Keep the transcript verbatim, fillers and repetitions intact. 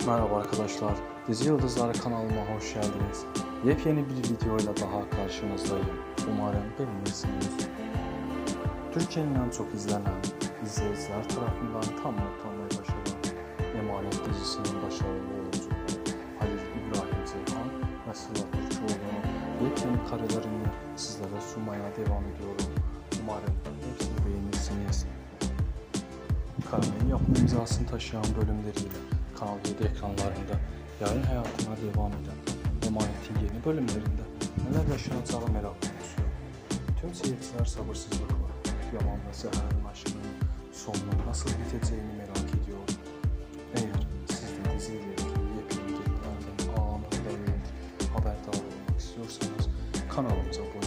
Merhaba arkadaşlar, Dizi Yıldızları kanalıma hoş geldiniz. Yepyeni bir videoyla daha karşınızdayım. Umarım beğenirsiniz. Türkiye'nin en çok izlenen, izleyiciler tarafından tam not almayı başaran Emanet dizisinin başarılı oyuncuları Halil İbrahim Ceyhan ve Sıla Türkoğlu'nun yepyeni karelerini sizlere sunmaya devam ediyorum. Umarım hepsini beğenirsiniz. Karenin yapım imzasını taşıyan bölümleriyle Kanal yedi ekranlarında yayın hayatına devam eden Emanet'in yeni bölümlerinde neler yaşanacağı merak ediliyor. Tüm seyirciler sabırsızlıkla Yaman ve Seher'in aşkının sonunun nasıl biteceğini merak ediyor. Eğer siz de diziyle ilgili yepyeni gelişmelerden anında haberdar olmak istiyorsanız kanalımıza abone